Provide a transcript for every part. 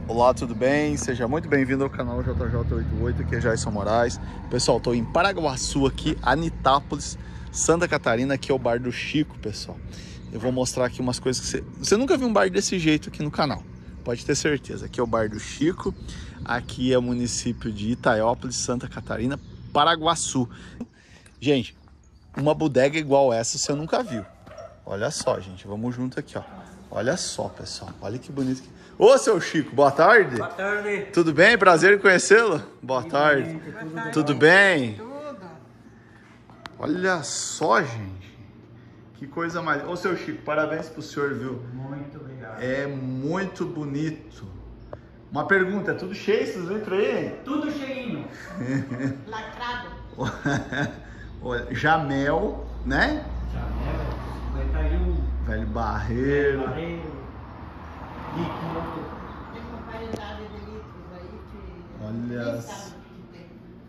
Olá, tudo bem? Seja muito bem-vindo ao canal JJ88, aqui é Jason Moraes. Pessoal, estou em Paraguaçu aqui, Anitápolis, Santa Catarina, aqui é o bar do Chico, pessoal. Eu vou mostrar aqui umas coisas que você nunca viu um bar desse jeito aqui no canal, pode ter certeza. Aqui é o bar do Chico, aqui é o município de Itaiópolis, Santa Catarina, Paraguaçu. Gente, uma bodega igual essa você nunca viu. Olha só, gente, vamos junto aqui, ó. Olha só, pessoal, olha que bonito. Ô, seu Chico, boa tarde. Boa tarde. Tudo bem? Prazer em conhecê-lo. Boa tarde. Tudo bem? Tudo. Olha só, gente. Que coisa mais... Ô, seu Chico, parabéns pro senhor, viu? Muito obrigado. É muito bonito. Uma pergunta, é tudo cheio esses litros aí? Tudo cheinho. Lacrado. Olha, Jamel, né? Janela, 51. Velho Barreiro. Barreiro. Líquido. Tem uma variedade de litros aí que Olha. nem sabe o que tem.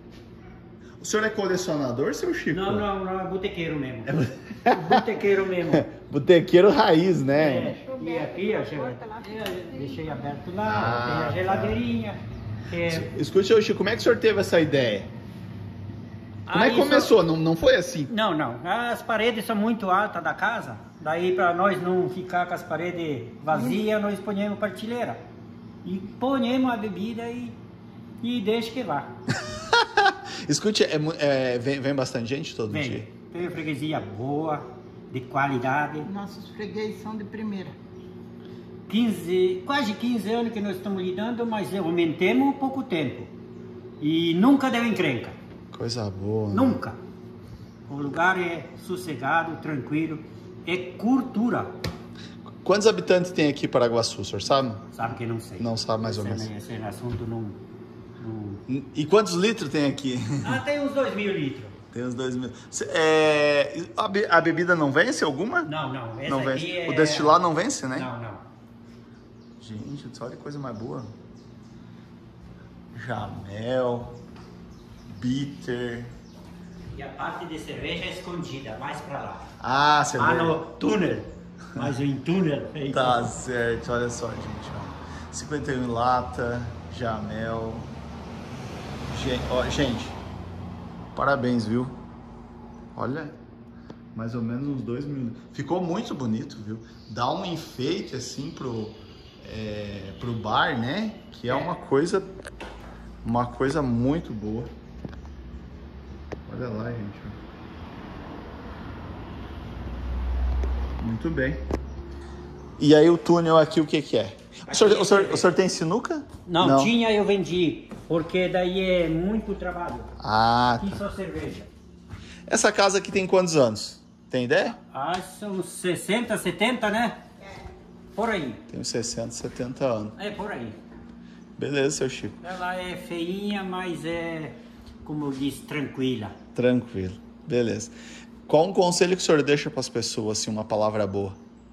O senhor é colecionador, seu Chico? Não, é botequeiro mesmo. Botequeiro mesmo. Botequeiro raiz, né? É, e aqui, ó, deixei aberto lá, tem a geladeirinha. Escute, seu Chico, como é que o senhor teve essa ideia? Como é que isso- começou? Não foi assim? Não. As paredes são muito altas da casa. Daí, para nós não ficar com as paredes vazias, nós ponhamos prateleira. E ponhamos a bebida e deixa que vá. Escute, vem bastante gente todo dia? Vem, tem freguesia boa, de qualidade. Nossos freguês são de primeira. Quase 15 anos que nós estamos lidando, mas aumentemos pouco tempo. E nunca deu encrenca. Coisa boa. Né? Nunca. O lugar é sossegado, tranquilo. É cultura. Quantos habitantes tem aqui em Paraguaçu, o senhor sabe? Sabe que não sei. Não sabe mais ou menos. Esse assunto não... E quantos litros tem aqui? Tem uns 2.000 litros. Tem uns 2.000. A bebida não vence alguma? Não. Essa Não aqui vence. é... O destilado não vence, né? Não. Gente, olha que coisa mais boa. Jamel, bitter. E a parte de cerveja é escondida, mais pra lá. Ah, você Lá vê. no túnel. Mas em túnel. Tá certo, olha só, gente. Ó. 51 lata, Jamel. Gente, parabéns, viu? Olha, mais ou menos uns 2.000. Ficou muito bonito, viu? Dá um enfeite assim pro bar, né? Que é uma coisa muito boa. Olha lá, gente. Muito bem. E aí o túnel aqui, o que que é? O senhor tem sinuca? Não, tinha, eu vendi. Porque daí é muito trabalho. Ah, Aqui tá. só cerveja. Essa casa aqui tem quantos anos? Tem ideia? São 60, 70, né? Por aí. Tem uns 60, 70 anos. É por aí. Beleza, seu Chico. Ela é feinha, mas é, como diz, tranquila. Tranquilo. Beleza. Qual um conselho que o senhor deixa para as pessoas, assim, uma palavra boa?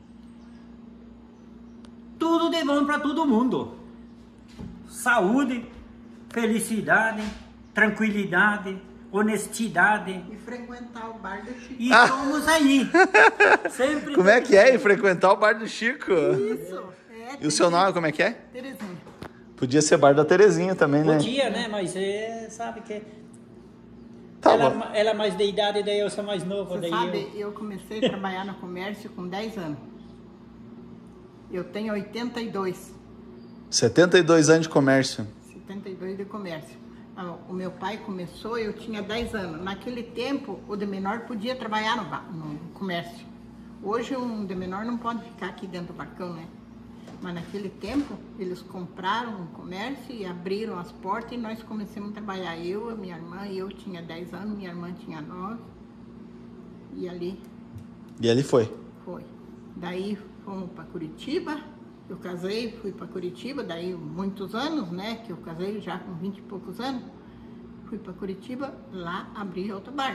Tudo de bom para todo mundo. Saúde, felicidade, tranquilidade, honestidade. E frequentar o bar do Chico. E estamos aí. Sempre. Como é que é ir frequentar o bar do Chico? Isso. E o seu nome, como é que é? Terezinha. Podia ser bar da Terezinha também, né? Podia, né? Mas sabe que... Tá bom. Ela é mais de idade, daí eu sou mais novo. Você Daí sabe, eu comecei a trabalhar no comércio com 10 anos. Eu tenho 82. 72 anos de comércio. 72 de comércio. O meu pai começou, eu tinha 10 anos. Naquele tempo, o de menor podia trabalhar no comércio. Hoje, um de menor não pode ficar aqui dentro do barcão, né? Mas naquele tempo, eles compraram um comércio e abriram as portas e nós começamos a trabalhar. Eu, a minha irmã, eu tinha 10 anos, minha irmã tinha 9. E ali E ali foi. foi. Daí fomos para Curitiba. Eu casei, fui para Curitiba, daí muitos anos, né? Que eu casei já com 20 e poucos anos. Fui para Curitiba, lá abri outro bar.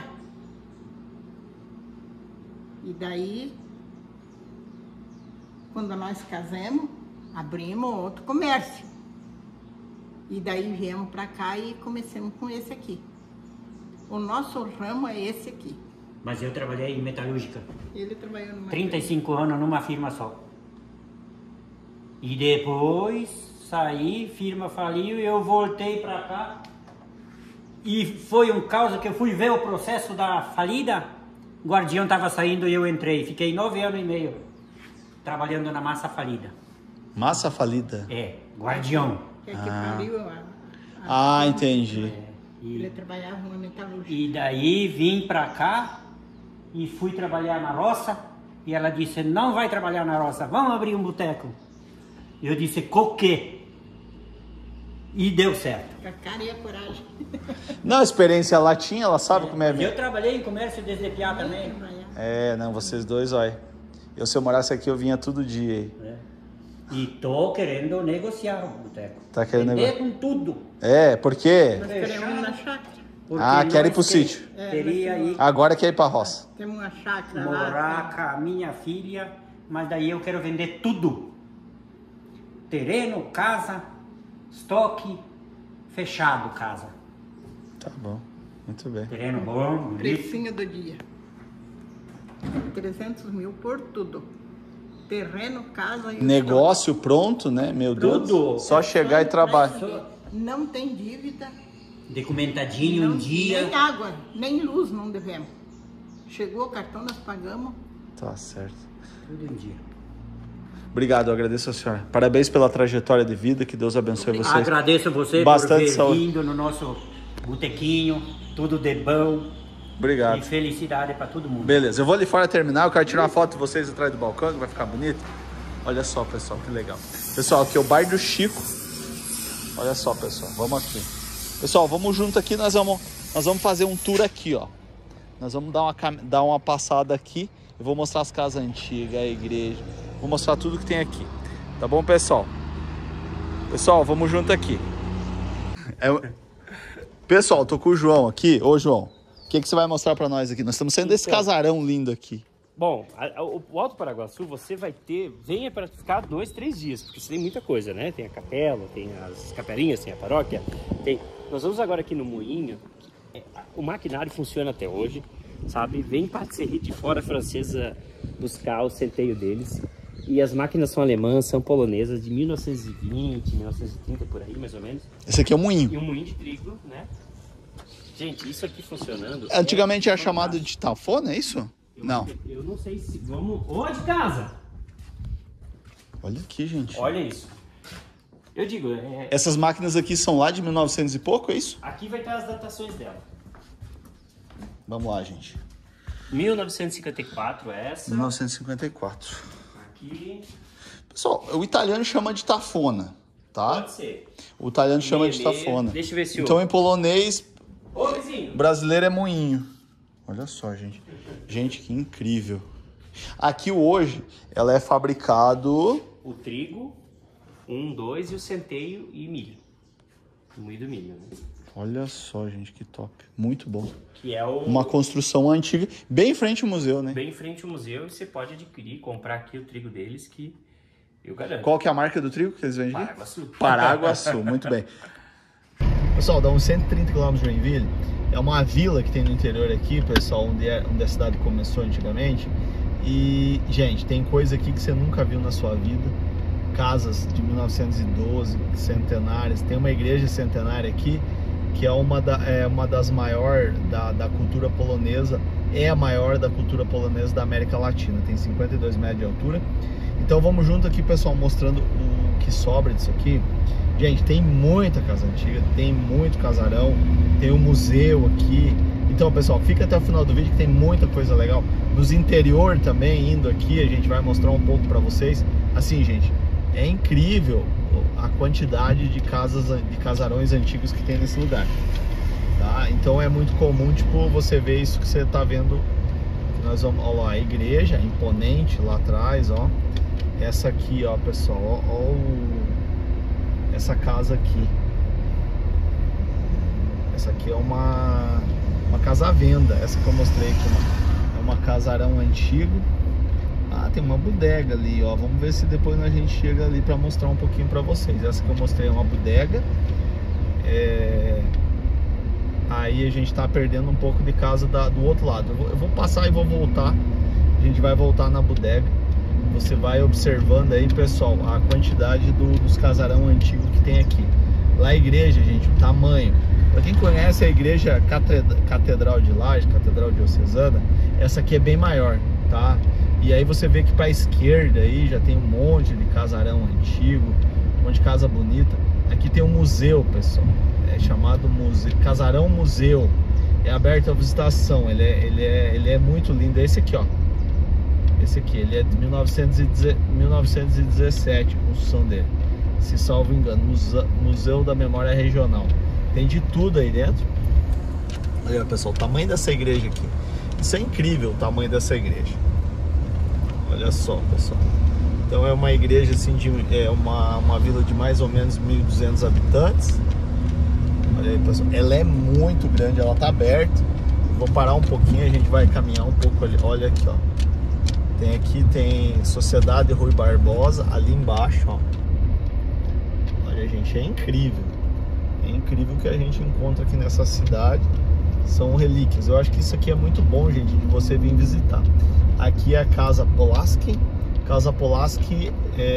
E daí, quando nós casamos, abrimos outro comércio. E daí viemos para cá e começamos com esse aqui. O nosso ramo é esse aqui. Mas eu trabalhei em metalúrgica. Ele trabalhou numa 35 anos numa firma só. E depois saí, firma faliu e eu voltei para cá. E foi um caos que eu fui ver o processo da falida. O guardião estava saindo e eu entrei. Fiquei 9 anos e meio trabalhando na massa falida. Massa falida? É, guardião. Que faliu Entendi. Ele trabalhava numa metalúrgica. E daí vim para cá e fui trabalhar na roça. E ela disse, não vai trabalhar na roça, vamos abrir um boteco. Eu disse, com quê? E deu certo. Com a cara e a coragem. Não, a experiência ela tinha, ela sabe como é. Eu trabalhei em comércio desde piá também. Não, vocês dois, olha. Se eu morasse aqui, eu vinha todo dia aí. E tô querendo negociar o boteco. Tá querendo vender negociar? com tudo. Por quê? Nós queremos na chácara. Quer ir pro sítio. Teria aí Agora quer ir pra roça. Temos uma chácara morar com a minha filha, mas daí eu quero vender tudo. Terreno, casa, estoque, fechado casa. Tá bom, muito bem. Terreno bom, bonito. Precinho do dia. 300 mil por tudo. Terreno, casa e negócio pronto, né? Meu Deus. Tudo. Só chegar e trabalhar. Não tem dívida. Documentadinho, um dia. Nem água, nem luz não devemos. Chegou o cartão, nós pagamos. Tá certo. Tudo em dia. Obrigado, eu agradeço a senhora. Parabéns pela trajetória de vida, que Deus abençoe vocês. Agradeço você Bastante por ter saúde. vindo no nosso botequinho, tudo de bom. Obrigado. E felicidade para todo mundo. Beleza, eu vou ali fora terminar, eu quero tirar uma foto de vocês atrás do balcão, que vai ficar bonito. Olha só, pessoal, que legal. Pessoal, aqui é o Bar do Chico. Olha só, pessoal, vamos aqui. Pessoal, vamos junto aqui, nós vamos fazer um tour aqui, ó. Nós vamos dar uma passada aqui. Eu vou mostrar as casas antigas, a igreja. Vou mostrar tudo que tem aqui. Tá bom, pessoal? Pessoal, vamos junto aqui. Pessoal, tô com o João aqui. Ô, João, o que você vai mostrar pra nós aqui? Nós estamos saindo desse casarão lindo aqui. Bom, o Alto Paraguaçu você vai ter, venha para ficar 2, 3 dias, porque você tem muita coisa, né? Tem a capela, tem as capelinhas, tem a paróquia, Nós vamos agora aqui no Moinho, o maquinário funciona até hoje, sabe? Vem patisserie de fora francesa buscar o centeio deles, e as máquinas são alemãs, são polonesas, de 1920, 1930, por aí, mais ou menos. Esse aqui é o moinho. E um moinho de trigo, né? Gente, isso aqui funcionando... Antigamente era chamado de tafona, é isso? Não. Eu não sei se vamos... Ô, de casa! Olha aqui, gente. Olha isso. Eu digo... Essas máquinas aqui são lá de 1900 e pouco, é isso? Aqui vai estar as datações dela. Vamos lá, gente. 1954 essa. 1954. Aqui... Pessoal, o italiano chama de tafona, tá? Pode ser. O italiano chama de tafona. Deixa eu ver se Então, em polonês, Ô, vizinho! brasileiro é moinho. Olha só, gente. Gente, que incrível. Aqui hoje, ela é fabricado... O trigo, 1, 2 e o centeio e milho. O moído milho, né? Olha só, gente, que top. Muito bom. Que é o... Uma construção antiga, bem em frente ao museu, né? Bem em frente ao museu e você pode adquirir, comprar aqui o trigo deles que eu garanto. Qual que é a marca do trigo que eles vendem aqui? Paraguaçu. Paraguaçu, muito bem. Pessoal, dá uns 130 km de Joinville. É uma vila que tem no interior aqui, pessoal, onde a cidade começou antigamente. E, gente, tem coisa aqui que você nunca viu na sua vida. Casas de 1912, centenárias. Tem uma igreja centenária aqui, que é uma das maiores da cultura polonesa. É a maior da cultura polonesa da América Latina. Tem 52 metros de altura. Então vamos junto aqui, pessoal, mostrando o que sobra disso aqui. Gente, tem muita casa antiga, tem muito casarão, tem um museu aqui. Então, pessoal, fica até o final do vídeo que tem muita coisa legal. Nos interior também, indo aqui, a gente vai mostrar um pouco pra vocês. Assim, gente, é incrível a quantidade de casarões antigos que tem nesse lugar, tá? Então é muito comum, tipo, você ver isso que você tá vendo. Nós vamos, ó lá, a igreja imponente lá atrás, ó. Essa aqui, ó, pessoal, ó essa casa aqui. Essa aqui é uma casa à venda. Essa que eu mostrei aqui é uma casarão antigo. Ah, tem uma bodega ali, ó. Vamos ver se depois a gente chega ali para mostrar um pouquinho para vocês. Essa que eu mostrei é uma bodega. Aí a gente tá perdendo um pouco de casa do outro lado. Eu vou passar e vou voltar. A gente vai voltar na bodega. você vai observando aí, pessoal, a quantidade dos casarão antigos que tem aqui. Lá a igreja, gente, o tamanho. Para quem conhece a igreja Catedral de Lages, Catedral Diocesana, essa aqui é bem maior, tá? E aí você vê que para a esquerda aí já tem um monte de casarão antigo, um monte de casa bonita. Aqui tem um museu, pessoal, é chamado Casarão Museu. É aberto à visitação, ele é muito lindo. É esse aqui, ó. Esse aqui, ele é de 1917, a construção dele, se salvo engano, Museu da Memória Regional. Tem de tudo aí dentro. Olha, pessoal, o tamanho dessa igreja aqui. Isso é incrível, o tamanho dessa igreja. Olha só, pessoal. Então é uma igreja assim, é uma vila de mais ou menos 1.200 habitantes. Olha aí, pessoal. Ela é muito grande, ela tá aberta. Vou parar um pouquinho, a gente vai caminhar um pouco ali. Olha aqui, ó. Tem Sociedade Rui Barbosa ali embaixo, ó. Olha, gente, é incrível. É incrível o que a gente encontra aqui nessa cidade. São relíquias. Eu acho que isso aqui é muito bom, gente, de você vir visitar. Aqui é a Casa Polaski. Casa Polaski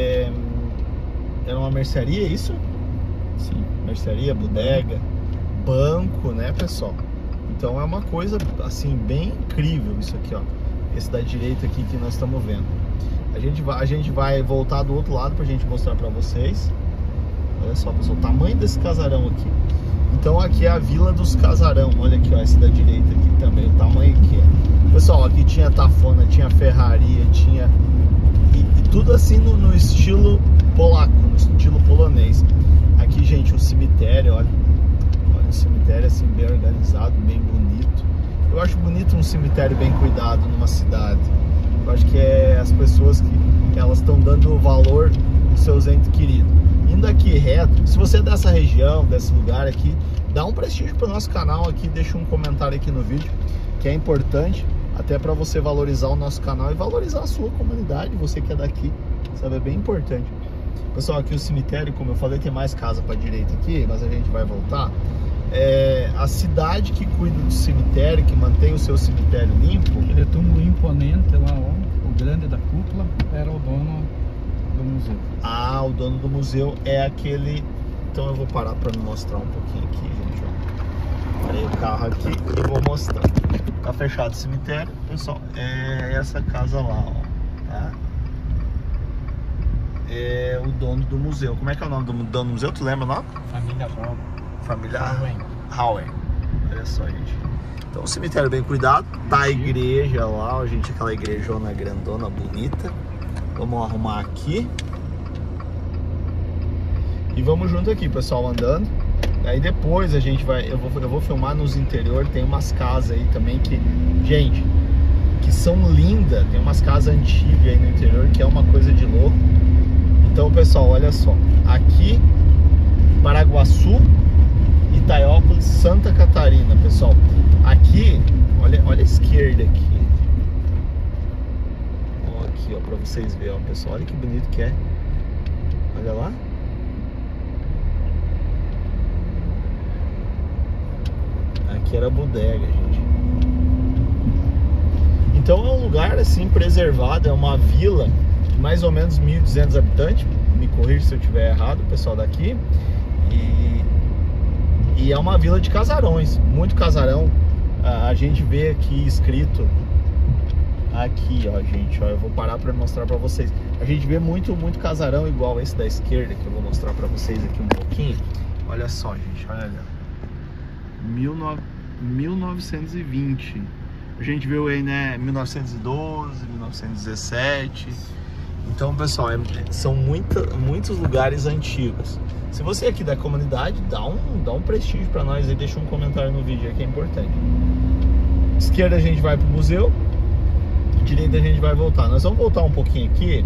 era uma mercearia, é isso? Sim, mercearia, bodega, banco, né, pessoal? Então é uma coisa, assim, bem incrível isso aqui, ó. Esse da direita aqui que nós estamos vendo. A gente vai voltar do outro lado pra gente mostrar pra vocês. Olha só, pessoal, o tamanho desse casarão aqui. Então aqui é a Vila dos Casarão. Olha aqui, ó, esse da direita aqui também, o tamanho que é. Pessoal, aqui tinha Tafona, tinha ferraria, tinha... E tudo assim no estilo polaco, no estilo polonês. Aqui, gente, o cemitério, olha. Olha o cemitério assim, bem organizado, bem bonito. Eu acho bonito um cemitério bem cuidado numa cidade. Eu acho que é as pessoas que elas estão dando valor aos seus entes queridos. Indo aqui reto, se você é dessa região, desse lugar aqui, dá um prestígio para o nosso canal aqui, deixa um comentário aqui no vídeo, que é importante, até para você valorizar o nosso canal e valorizar a sua comunidade, você que é daqui, sabe, é bem importante. Pessoal, aqui o cemitério, como eu falei, tem mais casa para a direita aqui, mas a gente vai voltar. A cidade que cuida do cemitério, que mantém o seu cemitério limpo. Aquele túmulo imponente lá, ó, o grande da cúpula, era o dono do museu. Ah, o dono do museu é aquele... Então eu vou parar para me mostrar um pouquinho aqui, gente, ó. Parei o carro aqui e vou mostrar. Tá fechado o cemitério, pessoal. É essa casa lá, ó, tá? É o dono do museu. Como é que é o nome do dono do museu? Tu lembra o nome? Família Brown. Família Hauer. Olha só, gente. Então, o cemitério bem cuidado. Tá a igreja lá, ó, gente. Aquela igrejona grandona, bonita. Vamos arrumar aqui. E vamos junto aqui, pessoal, andando. Aí depois a gente vai... Eu vou filmar nos interiores. Tem umas casas aí também que... Gente, que são lindas. Tem umas casas antigas aí no interior que é uma coisa de louco. Então, pessoal, olha só. Aqui, Paraguaçu, Itaiópolis, Santa Catarina, pessoal. Aqui, olha a esquerda aqui. Ó, aqui, ó, pra vocês verem, ó, pessoal. Olha que bonito que é. Olha lá. Aqui era a bodega, gente. Então é um lugar, assim, preservado. É uma vila de mais ou menos 1.200 habitantes. Me corrija se eu estiver errado, pessoal daqui. E é uma vila de casarões, muito casarão. A gente vê aqui escrito, aqui, ó, gente, ó, eu vou parar para mostrar para vocês. A gente vê muito casarão igual esse da esquerda, que eu vou mostrar para vocês aqui um pouquinho. Olha só, gente, olha ali, 1920. A gente viu aí, né, 1912, 1917. Então, pessoal, são muitos lugares antigos. Se você é aqui da comunidade, dá um prestígio para nós e deixa um comentário no vídeo aí que é importante. Esquerda a gente vai pro museu, direita a gente vai voltar. Nós vamos voltar um pouquinho aqui.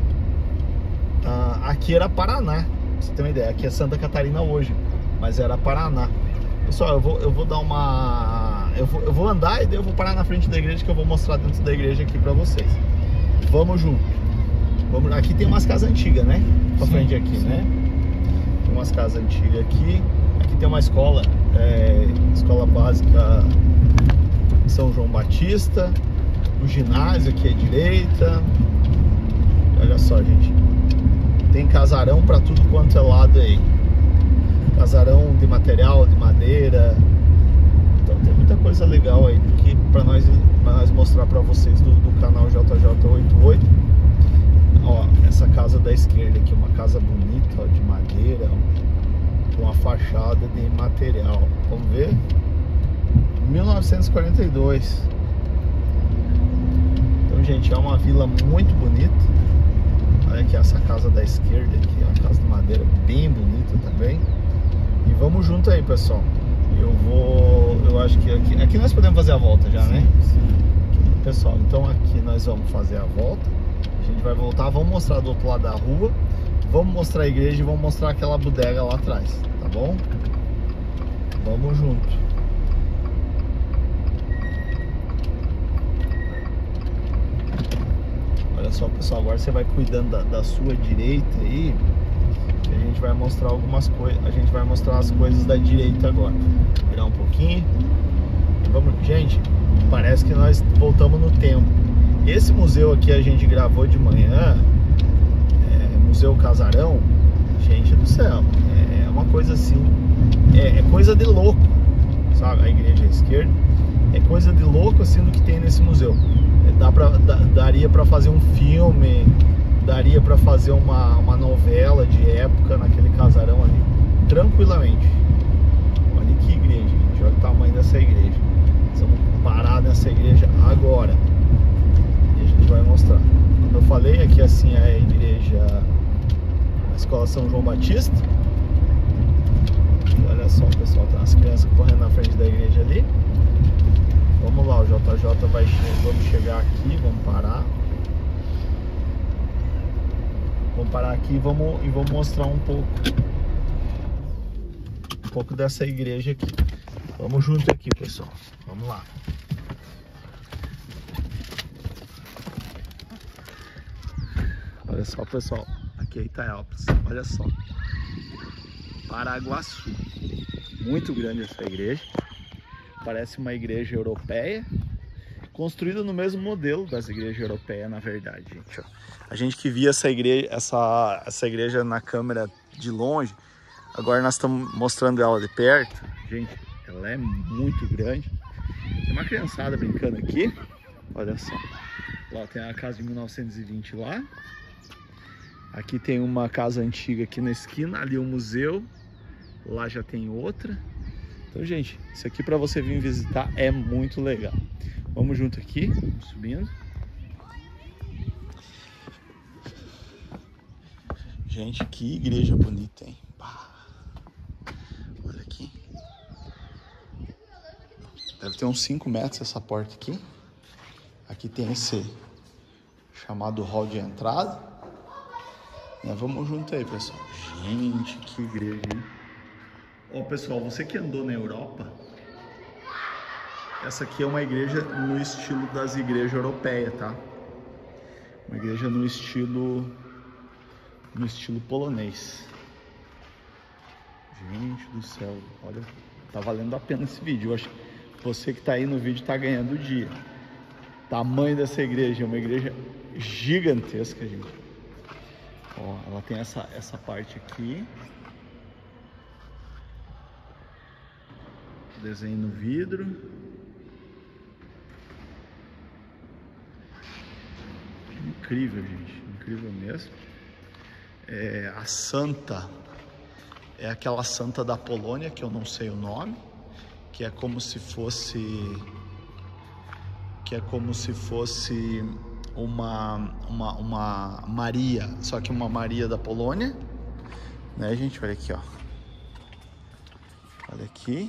Aqui era Paraná, pra você ter uma ideia. Aqui é Santa Catarina hoje, mas era Paraná. Pessoal, eu vou dar uma... Eu vou andar e daí eu vou parar na frente da igreja, que eu vou mostrar dentro da igreja aqui para vocês. Vamos junto. Aqui tem umas casas antigas, né? Pra frente aqui, né? Tem umas casas antigas aqui. Aqui tem uma escola, escola básica São João Batista. O ginásio aqui à direita. Olha só, gente. Tem casarão para tudo quanto é lado aí. Casarão de material, de madeira. Então tem muita coisa legal aí porque para nós mostrar para vocês do canal JJ88. Ó, essa casa da esquerda aqui, uma casa bonita, ó, de madeira, ó, com a fachada de material. Vamos ver? 1942. Então, gente, é uma vila muito bonita. Olha aqui essa casa da esquerda aqui, uma casa de madeira bem bonita também. E vamos junto aí, pessoal. Eu acho que aqui nós podemos fazer a volta já, né? Sim. Pessoal, então aqui nós vamos fazer a volta. A gente vai voltar, vamos mostrar do outro lado da rua. Vamos mostrar a igreja e vamos mostrar aquela bodega lá atrás, tá bom? Vamos junto. Olha só, pessoal, agora você vai cuidando da sua direita aí. A gente vai mostrar algumas coisas. A gente vai mostrar as coisas da direita agora. Vou virar um pouquinho. Vamos, gente, parece que nós voltamos no tempo. Esse museu aqui a gente gravou de manhã. Museu Casarão. Gente do céu, é uma coisa assim. É coisa de louco, sabe? A igreja à esquerda. É coisa de louco assim do que tem nesse museu. Daria pra fazer um filme, daria pra fazer uma novela de época naquele casarão ali, tranquilamente. Olha que igreja, gente, olha o tamanho dessa igreja. Nós vamos parar nessa igreja agora e a gente vai mostrar. Como eu falei, aqui assim é a igreja, a Escola São João Batista. E olha só, pessoal, tem umas crianças correndo na frente da igreja ali. Vamos lá, o JJ vai vamos chegar aqui, vamos parar. Vamos parar aqui e vamos mostrar um pouco dessa igreja aqui. Vamos junto aqui, pessoal. Vamos lá. Olha só, pessoal. Aqui é Itaiópolis. Olha só. Paraguaçu. Muito grande essa igreja. Parece uma igreja europeia, construída no mesmo modelo das igrejas europeias, na verdade, gente. Ó. A gente que via essa igreja na câmera de longe, agora nós estamos mostrando ela de perto. Gente, ela é muito grande. Tem uma criançada brincando aqui. Olha só. Lá tem a casa de 1920 lá. Aqui tem uma casa antiga aqui na esquina. Ali o museu. Lá já tem outra. Então, gente, isso aqui para você vir visitar é muito legal. Vamos junto aqui, vamos subindo. Gente, que igreja bonita, hein? Olha aqui. Deve ter uns 5 metros essa porta aqui. Aqui tem esse chamado hall de entrada. Vamos junto aí, pessoal. Gente, que igreja, hein? Ó, pessoal, você que andou na Europa, essa aqui é uma igreja no estilo das igrejas europeias, tá? Uma igreja no estilo polonês. Gente do céu, olha, tá valendo a pena esse vídeo. Eu acho que você que tá aí no vídeo tá ganhando o dia. Tamanho dessa igreja, é uma igreja gigantesca, gente. Ó, ela tem essa parte aqui. Desenho no vidro. Incrível, gente. Incrível mesmo. A santa é aquela santa da Polônia, que eu não sei o nome, que é como se fosse uma Maria, só que uma Maria da Polônia, né, gente? Olha aqui, ó. Olha aqui.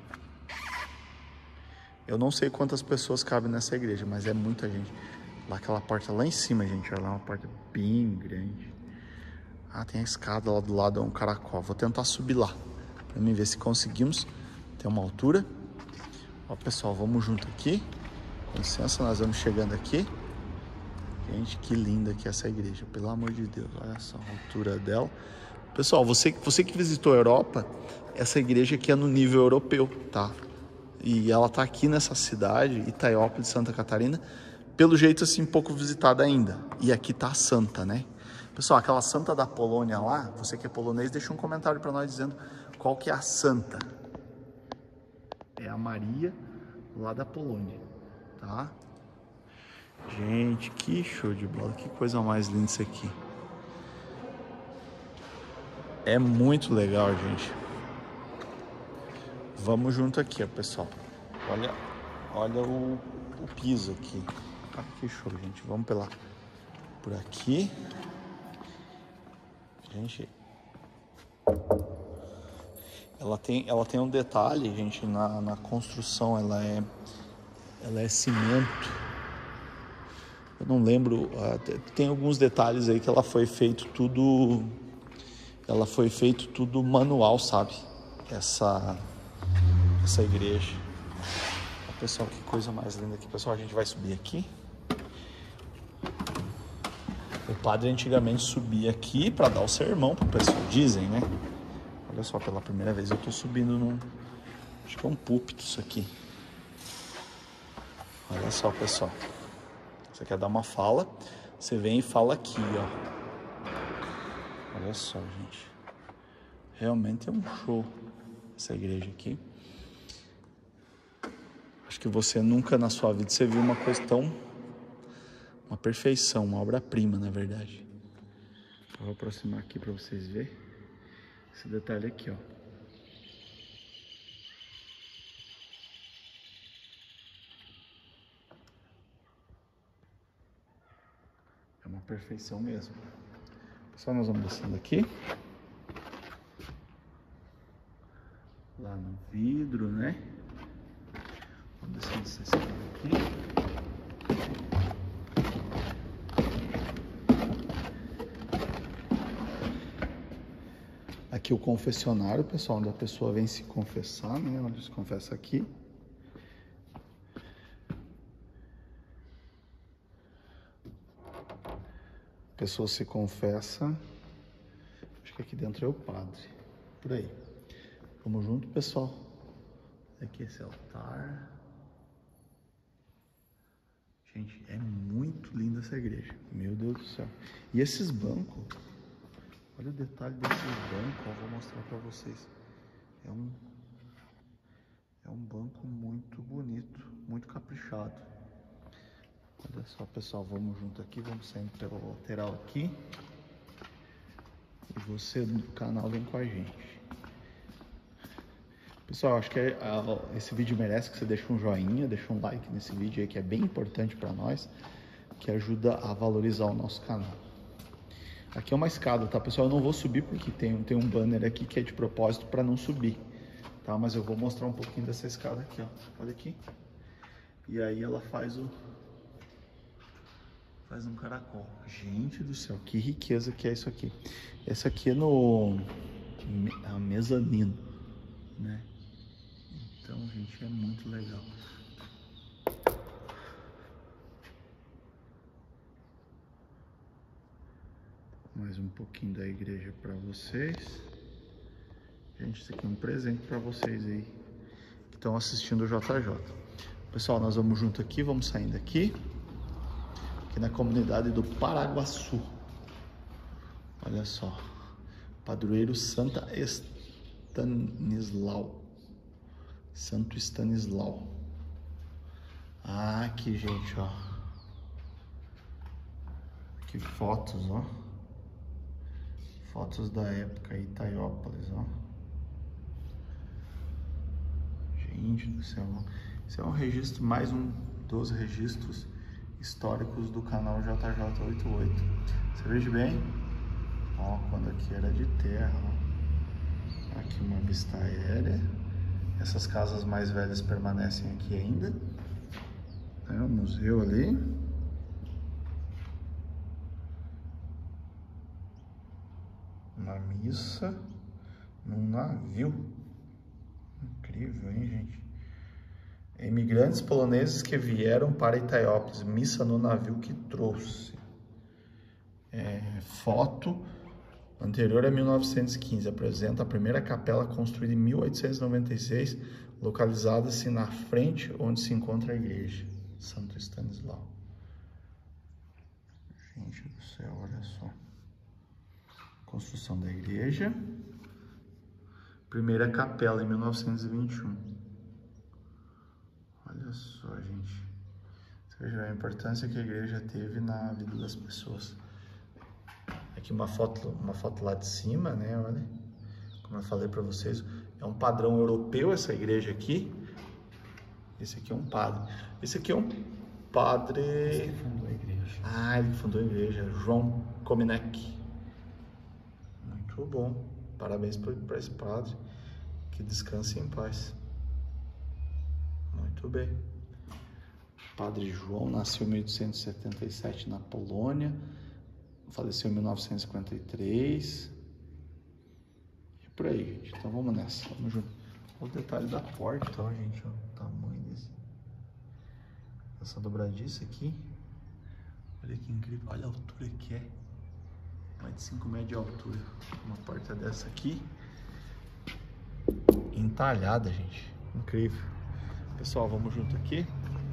Eu não sei quantas pessoas cabem nessa igreja, mas é muita gente. Lá, aquela porta lá em cima, gente, olha lá, uma porta bem grande. Ah, tem a escada lá do lado, é um caracol. Vou tentar subir lá, pra mim ver se conseguimos. Tem uma altura. Ó, pessoal, vamos junto aqui. Com licença, nós vamos chegando aqui. Gente, que linda que é essa igreja, pelo amor de Deus. Olha só a altura dela. Pessoal, você que visitou a Europa, essa igreja aqui é no nível europeu, tá? E ela tá aqui nessa cidade, Itaiópolis, Santa Catarina, pelo jeito assim pouco visitada ainda. E aqui tá a santa, né? Pessoal, aquela santa da Polônia lá, você que é polonês, deixa um comentário para nós dizendo qual que é a santa. É a Maria lá da Polônia, tá? Gente, que show de bola, que coisa mais linda isso aqui. É muito legal, gente. Vamos junto aqui, ó, pessoal. Olha o piso aqui. Ah, que show, gente. Vamos por aqui. Gente, ela tem um detalhe, gente, na construção. Ela é cimento. Eu não lembro, tem alguns detalhes aí que ela foi feito tudo manual, sabe? Essa igreja. Pessoal, que coisa mais linda aqui. Pessoal, a gente vai subir aqui. O padre antigamente subia aqui para dar o sermão pro pessoal, dizem, né? Olha só, pela primeira vez eu tô subindo acho que é um púlpito isso aqui. Olha só, pessoal. Você quer dar uma fala, você vem e fala aqui, ó. Olha só, gente. Realmente é um show essa igreja aqui. Acho que você nunca na sua vida você viu uma coisa tão... uma perfeição, uma obra-prima, na verdade. Eu vou aproximar aqui para vocês verem esse detalhe aqui, ó. É uma perfeição mesmo. Pessoal, nós vamos descendo aqui. Lá no vidro, né? Vamos descendo essa escada aqui. Aqui o confessionário, pessoal, onde a pessoa vem se confessar, né? Onde se confessa aqui. A pessoa se confessa. Acho que aqui dentro é o padre. Por aí. Vamos junto, pessoal. Aqui esse altar. Gente, é muito linda essa igreja. Meu Deus do céu. E esses bancos. Olha o detalhe desses bancos. Eu vou mostrar para vocês. É um banco muito bonito. Muito caprichado. Olha só, pessoal. Vamos junto aqui. Vamos saindo pela lateral aqui. E você do canal vem com a gente. Pessoal, acho que esse vídeo merece que você deixe um joinha, deixe um like nesse vídeo aí, que é bem importante para nós, que ajuda a valorizar o nosso canal. Aqui é uma escada, tá, pessoal? Eu não vou subir porque tem um banner aqui que é de propósito para não subir, tá? Mas eu vou mostrar um pouquinho dessa escada aqui, ó. Olha aqui. E aí ela faz um caracol. Gente do céu, que riqueza que é isso aqui. Essa aqui é a mezanino, né? Então, gente, é muito legal. Mais um pouquinho da igreja para vocês. Gente, isso aqui é um presente para vocês aí que estão assistindo o JJ. Pessoal, nós vamos junto aqui, vamos saindo aqui na comunidade do Paraguaçu. Olha só. Padroeiro Santo Stanislau. Ah, aqui, gente, ó. Aqui fotos, ó. Fotos da época aí, Itaiópolis, ó. Gente do céu. Esse é um registro, mais um dos registros históricos do canal JJ88. Você veja bem? Ó, quando aqui era de terra, ó. Aqui uma vista aérea. Essas casas mais velhas permanecem aqui ainda. É o museu ali. Uma missa num navio. Incrível, hein, gente? Imigrantes poloneses que vieram para Itaiópolis. Missa no navio que trouxe. Foto anterior a 1915. Apresenta a primeira capela construída em 1896, localizada-se na frente onde se encontra a igreja. Santo Stanislau. Gente do céu, olha só. Construção da igreja. Primeira capela em 1921. Olha só, gente. Você veja a importância que a igreja teve na vida das pessoas. Aqui uma foto lá de cima, né? Olha. Como eu falei para vocês, é um padrão europeu essa igreja aqui. Esse aqui é um padre. Esse aqui é um padre... Esse que fundou a igreja. Ah, ele fundou a igreja. João Kominek. Muito bom. Parabéns para esse padre. Que descanse em paz. Muito bem. Padre João nasceu em 1877 na Polônia. Faleceu em 1953. E por aí, gente. Então vamos nessa. Vamos junto. Olha o detalhe da porta, ó, gente. Olha o tamanho essa dobradiça aqui. Olha que incrível. Olha a altura que é. Mais de 5 metros de altura. Uma porta dessa aqui. Entalhada, gente. Incrível. Pessoal, vamos junto aqui.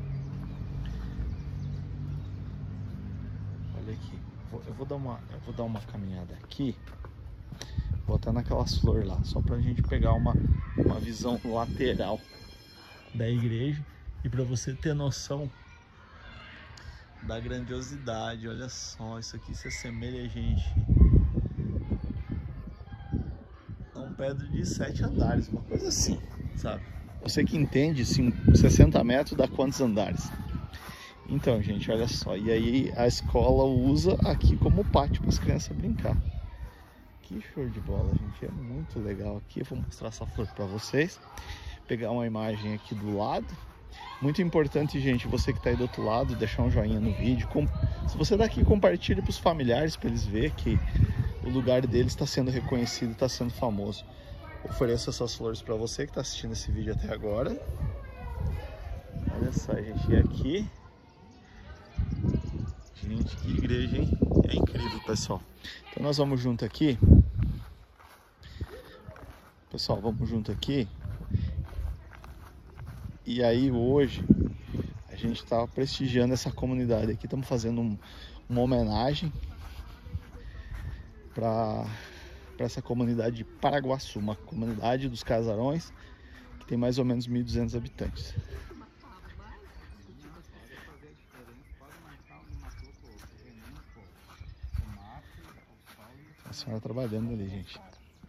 Olha aqui. Eu vou dar uma caminhada aqui. Vou até naquelas flores lá, só pra gente pegar uma visão lateral da igreja e pra você ter noção da grandiosidade. Olha só, isso aqui se assemelha, gente, a um prédio de 7 andares, uma coisa assim, sabe? Você que entende, 60 metros dá quantos andares? Então, gente, olha só, e aí a escola usa aqui como pátio para as crianças brincar. Que show de bola, gente, é muito legal aqui. Eu vou mostrar essa flor para vocês, pegar uma imagem aqui do lado. Muito importante, gente, você que está aí do outro lado, deixar um joinha no vídeo. Se você daqui, compartilhe para os familiares, para eles verem que o lugar deles está sendo reconhecido, está sendo famoso. Ofereço essas flores para você que está assistindo esse vídeo até agora. Olha só, gente, e aqui... Gente, que igreja, hein? É incrível, pessoal. Então nós vamos junto aqui. Pessoal, vamos junto aqui. E aí hoje a gente está prestigiando essa comunidade aqui. Estamos fazendo uma homenagem para essa comunidade de Paraguaçu, uma comunidade dos casarões que tem mais ou menos 1.200 habitantes. A senhora trabalhando ali, gente.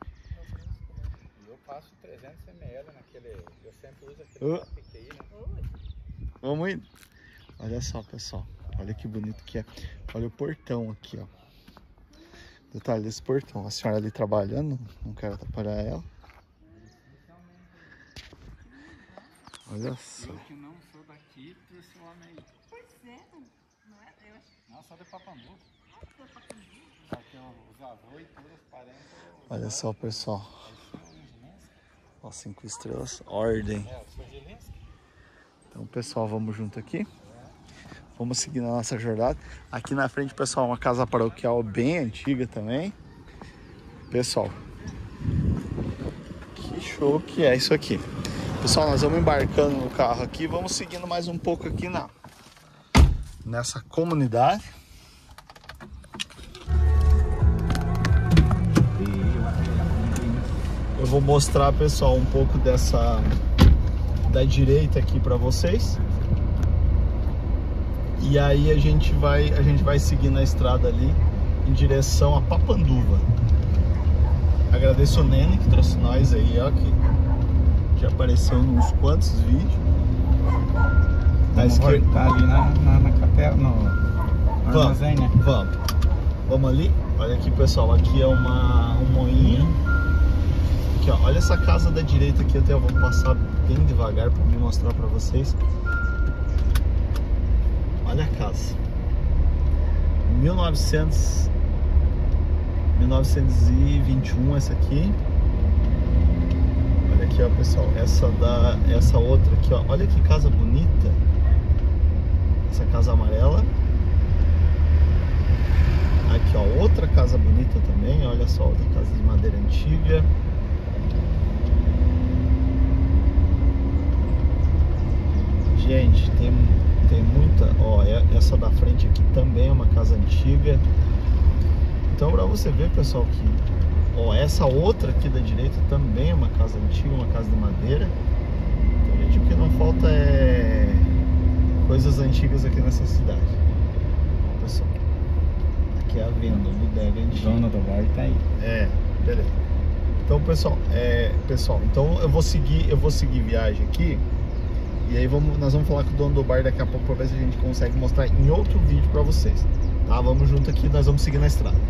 Eu passo 300 ml naquele... Eu sempre uso aquele PQI, né? Vamos indo. Olha só, pessoal. Olha que bonito que é. Olha o portão aqui, ó. Detalhe desse portão. A senhora ali trabalhando. Não quero atrapalhar ela. Olha só. Eu que não sou daqui, esse homem aí. Pois é, não é? Eu acho que Não, só de Papandu. Aqui os avós e todos os parentes. Olha só, pessoal. Ó, 5 estrelas. Ordem. É, eu sou Gilinski. Então, pessoal, vamos junto aqui. Vamos seguir na nossa jornada. Aqui na frente, pessoal, uma casa paroquial bem antiga também. Pessoal, que show que é isso aqui. Pessoal, nós vamos embarcando no carro aqui. Vamos seguindo mais um pouco aqui nessa comunidade. Eu vou mostrar, pessoal, um pouco da direita aqui para vocês. E aí a gente vai seguir na estrada ali em direção a Papanduva. Agradeço o Nene que trouxe nós aí, ó, que já apareceu em uns quantos vídeos. Vamos voltar ali na capela, no armazém, né? Vamos ali. Olha aqui, pessoal, aqui é um moinho. Aqui, ó, olha essa casa da direita aqui, até eu vou passar bem devagar para me mostrar para vocês. Olha a casa. 1921 essa aqui. Olha aqui, ó, pessoal, essa outra aqui, ó. Olha que casa bonita. Essa casa amarela. Aqui, ó, outra casa bonita também. Olha só, outra casa de madeira antiga. Gente, tem muita, ó, essa da frente aqui também é uma casa casa antiga. Então, para você ver, pessoal, que ó, essa outra aqui da direita também é uma casa antiga, uma casa de madeira. Então, gente, o que não falta é coisas antigas aqui nessa cidade. Pessoal, aqui é a venda, o bodega antiga. Dona do bar tá aí. É, beleza. Então, pessoal, então eu vou seguir viagem aqui. E aí nós vamos falar com o dono do bar daqui a pouco para ver se a gente consegue mostrar em outro vídeo para vocês. Tá? Vamos junto aqui, nós vamos seguir na estrada.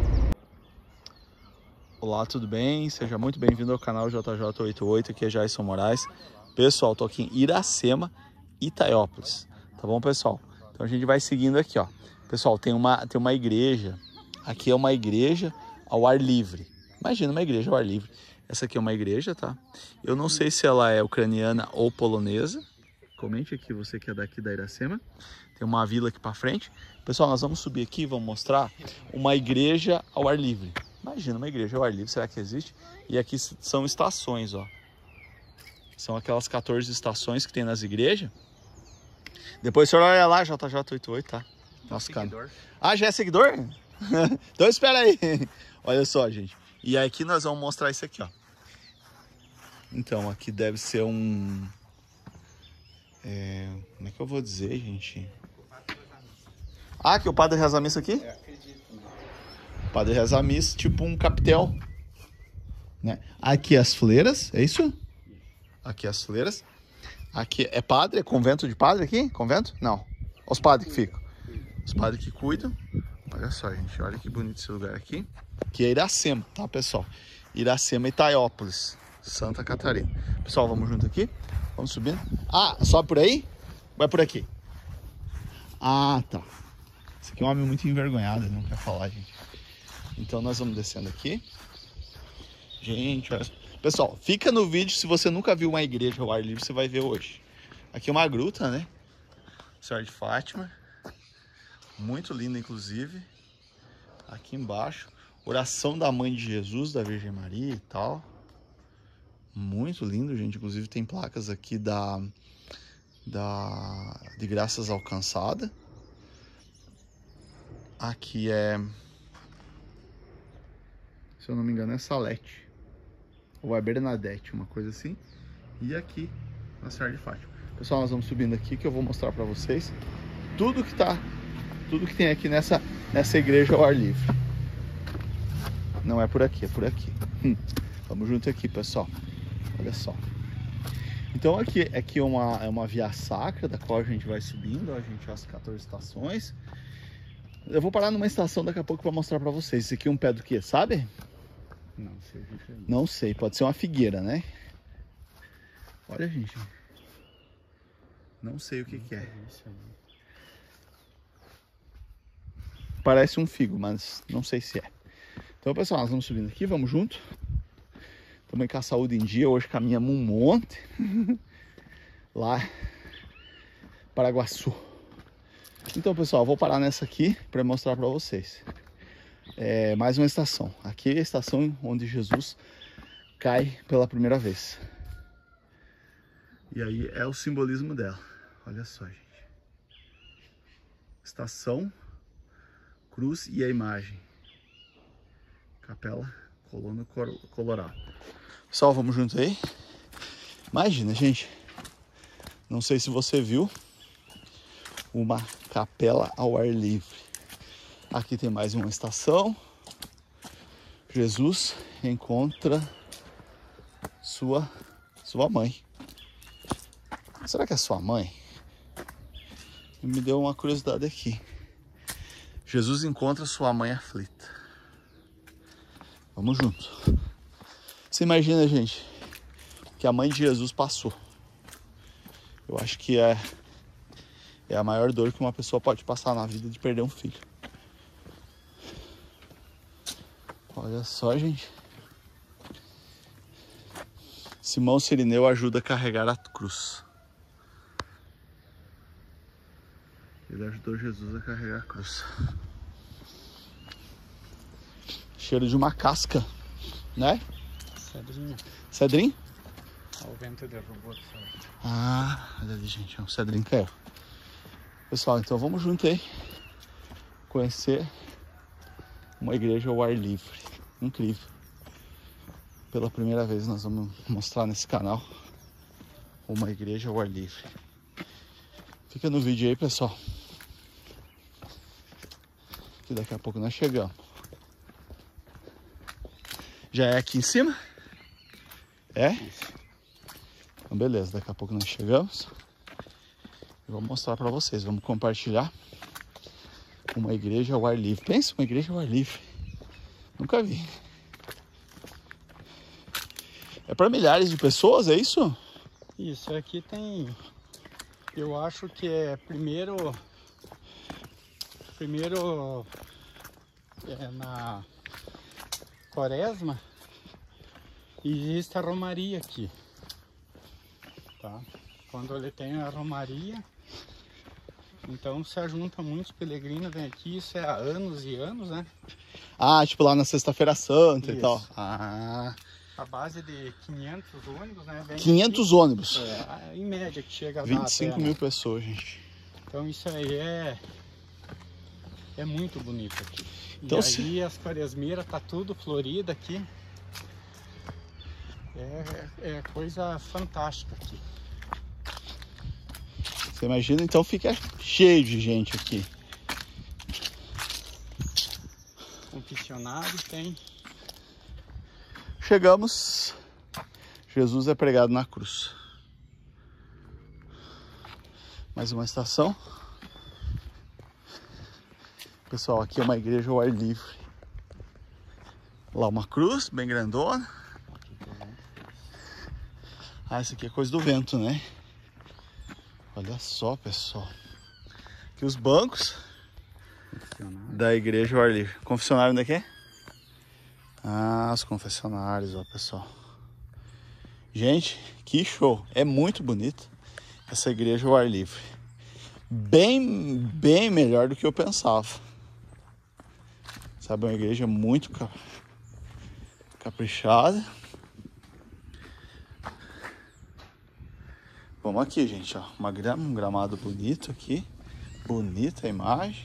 Olá, tudo bem? Seja muito bem-vindo ao canal JJ88, aqui é Jason Moraes. Pessoal, tô aqui em Iracema, Itaiópolis. Tá bom, pessoal? Então a gente vai seguindo aqui, ó. Pessoal, tem uma igreja. Aqui é uma igreja ao ar livre. Imagina uma igreja ao ar livre. Essa aqui é uma igreja, tá? Eu não sei se ela é ucraniana ou polonesa. Comente aqui, você que é daqui da Iracema. Tem uma vila aqui pra frente. Pessoal, nós vamos subir aqui e vamos mostrar uma igreja ao ar livre. Imagina uma igreja ao ar livre, será que existe? E aqui são estações, ó. São aquelas 14 estações que tem nas igrejas. Depois o senhor olha lá, JJ88, tá? Nosso canal. Ah, já é seguidor? Então espera aí. Olha só, gente. E aqui nós vamos mostrar isso aqui, ó. Então, aqui deve ser um... como é que eu vou dizer, gente? Ah, que o padre reza a missa aqui? Acredito. O padre reza a missa, tipo um capitel. Né? Aqui as fleiras, é isso? Aqui as fleiras. Aqui é padre, é convento de padre aqui? Convento? Não. Os padres que ficam. Os padres que cuidam. Olha só, gente, olha que bonito esse lugar aqui. Que é Iracema, tá, pessoal? Iracema, Itaiópolis, Santa Catarina. Pessoal, vamos junto aqui? Vamos subindo. Ah, sobe por aí? Vai por aqui. Ah, tá. Esse aqui é um homem muito envergonhado, ele não quer falar, gente. Então nós vamos descendo aqui. Gente, olha. Pessoal, fica no vídeo. Se você nunca viu uma igreja ao ar livre, você vai ver hoje. Aqui é uma gruta, né? Senhora de Fátima. Muito linda, inclusive. Aqui embaixo. Oração da Mãe de Jesus, da Virgem Maria e tal. Muito lindo, gente. Inclusive tem placas aqui de graças alcançada. Aqui é... se eu não me engano é Salete. Ou é Bernadette, uma coisa assim. E aqui, a Senhora de Fátima. Pessoal, nós vamos subindo aqui que eu vou mostrar pra vocês tudo que tem aqui nessa igreja ao ar livre. Não é por aqui, é por aqui. Vamos junto aqui, pessoal. Olha só. Então aqui é uma via sacra da qual a gente vai subindo. A gente as 14 estações. Eu vou parar numa estação daqui a pouco para mostrar para vocês. Esse aqui é um pé do que, sabe? Não sei. Não sei, pode ser uma figueira, né? Olha, gente. Não sei o que é. Parece um figo, mas não sei se é. Então, pessoal, nós vamos subindo aqui, vamos junto. Também com a saúde em dia, hoje caminhamos um monte. Lá, Paraguaçu. Então, pessoal, vou parar nessa aqui para mostrar para vocês. Mais uma estação. Aqui é a estação onde Jesus cai pela primeira vez. E aí é o simbolismo dela. Olha só, gente. Estação, cruz e a imagem. Capela Colônia Colorado. Pessoal, vamos junto aí. Imagina, gente. Não sei se você viu uma capela ao ar livre. Aqui tem mais uma estação. Jesus encontra sua mãe. Será que é sua mãe? Me deu uma curiosidade aqui. Jesus encontra sua mãe aflita. Vamos junto. Você imagina, gente, que a mãe de Jesus passou. Eu acho que é a maior dor que uma pessoa pode passar na vida, de perder um filho. Olha só, gente. Simão Cirineu ajuda a carregar a cruz. Ele ajudou Jesus a carregar a cruz. Cheiro de uma casca, né? Cedrinho. Cedrinho? Olha o vento derrubou. Ah, olha ali, gente. O cedrinho caiu. Pessoal, então vamos junto aí. conhecer uma igreja ao ar livre. Incrível. Pela primeira vez nós vamos mostrar nesse canal uma igreja ao ar livre. Fica no vídeo aí, pessoal, que daqui a pouco nós chegamos. Já é aqui em cima? É? Então beleza, daqui a pouco nós chegamos. Eu vou mostrar para vocês, vamos compartilhar uma igreja ao ar livre. Pensa, uma igreja ao ar livre. Nunca vi. É para milhares de pessoas, é isso? Isso, aqui tem, eu acho que é primeiro na Quaresma existe a romaria aqui, tá? Quando ele tem a romaria, então se ajunta muitos peregrinos, vem aqui, isso é há anos e anos, né? Ah, tipo lá na Sexta-feira Santa Isso. e tal. Ah, A base de 500 ônibus, né? Vem 500 aqui, ônibus. em média que chega a dar 25 até, mil né? pessoas, gente. Então isso aí é muito bonito aqui. Então, e aí as quaresmeiras tá tudo florido aqui. É coisa fantástica aqui. Você imagina, então fica cheio de gente aqui. Confessionário tem. Chegamos. Jesus é pregado na cruz. Mais uma estação. Pessoal, aqui é uma igreja ao ar livre. Lá uma cruz, bem grandona. Ah, isso aqui é coisa do vento, né? Olha só, pessoal. Aqui os bancos da igreja ao ar livre. Confessionário onde é que é? Ah, os confessionários, ó, pessoal. Gente, que show. É muito bonito essa igreja ao ar livre. Bem melhor do que eu pensava. Sabe, uma igreja muito caprichada. Vamos aqui, gente, ó. Um gramado bonito aqui. Bonita a imagem.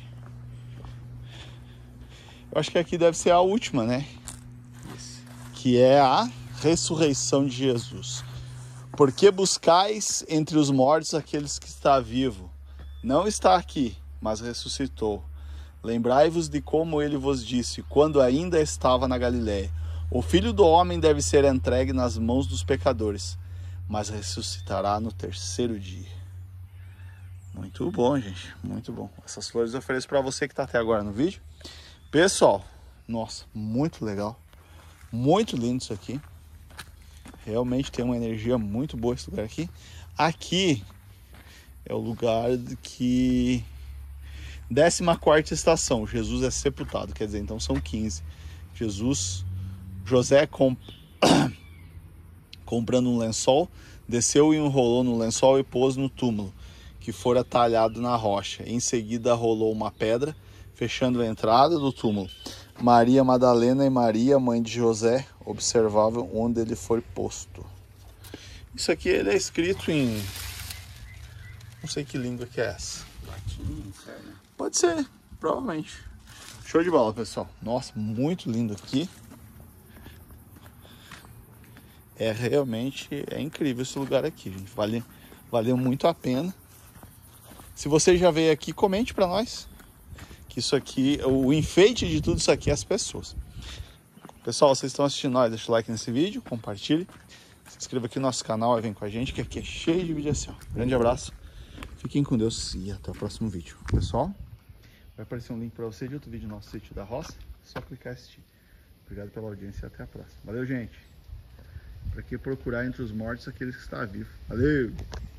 Eu acho que aqui deve ser a última, né? Que é a ressurreição de Jesus. Porque buscais entre os mortos aqueles que está vivo. Não está aqui, mas ressuscitou. Lembrai-vos de como ele vos disse, quando ainda estava na Galiléia. O Filho do Homem deve ser entregue nas mãos dos pecadores, mas ressuscitará no terceiro dia. Muito bom, gente. Muito bom. Essas flores eu ofereço para você que está até agora no vídeo. Pessoal, nossa, muito legal. Muito lindo isso aqui. Realmente tem uma energia muito boa esse lugar aqui. Aqui é o lugar que... 14ª estação. Jesus é sepultado. Quer dizer, então são 15. José comprando um lençol, desceu e enrolou no lençol e pôs no túmulo, que fora talhado na rocha. Em seguida rolou uma pedra, fechando a entrada do túmulo. Maria Madalena e Maria, mãe de José, observavam onde ele foi posto. Isso aqui ele é escrito em... não sei que língua que é essa. Latim, né? Pode ser, provavelmente. Show de bola, pessoal. Nossa, muito lindo aqui. Realmente incrível esse lugar aqui, gente. Valeu muito a pena. Se você já veio aqui, comente para nós. Que isso aqui, o enfeite de tudo isso aqui é as pessoas. Pessoal, vocês estão assistindo nós, deixa o like nesse vídeo, compartilhe. Se inscreva aqui no nosso canal e vem com a gente, que aqui é cheio de vídeo assim, ó. Grande abraço. Fiquem com Deus e até o próximo vídeo. Pessoal, vai aparecer um link para você de outro vídeo no nosso sítio da roça. É só clicar e assistir. Obrigado pela audiência e até a próxima. Valeu, gente. Para que procurar entre os mortos aqueles que estão vivos. Valeu!